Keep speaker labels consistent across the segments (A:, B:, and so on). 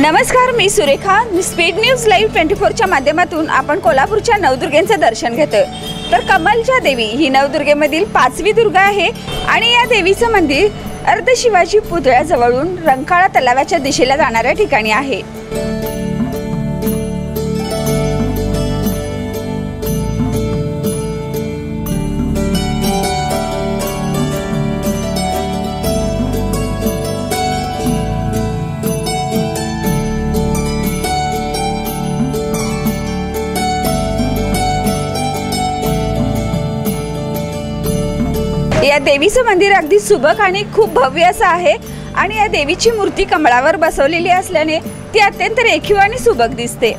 A: नमस्कार, मी Surekha. Speed news live 24च्या माध्यमातून आपण कोल्हापूरच्या नवदुर्गेंचं दर्शन घेतोय. तर कमलच्या देवी ही नवदुर्गेमधील 5वी दुर्गा आहे आणि या देवीचं मंदिर अर्धशिवाजी पुतळ्याजवळून रंकाळा तलावाच्या दिशेला जाणाऱ्या ठिकाणी आहे. या देवीचं मंदिर अगदी सुबक आणि खूप भव्य असं आहे आणि या देवीची मूर्ती कमळावर बसवलेली असल्याने ती अत्यंत रेखीव आणि सुबक दिसते.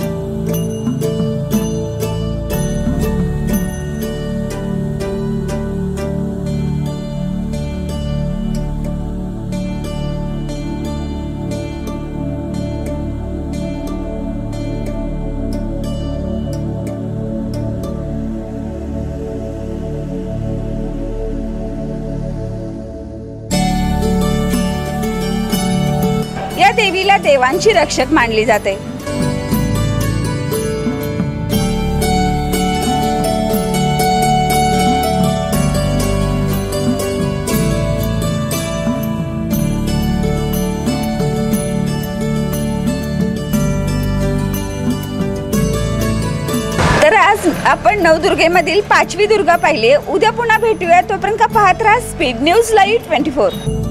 A: या देवीला देवांची रक्षक मानली जाते. तर आज आपण नवदुर्गेमधील 5वी दुर्गा पाहिली. उद्या पुन्हा भेटूया. तोपर्यंत पाहत राहा स्पीड न्यूज लाईव्ह 24.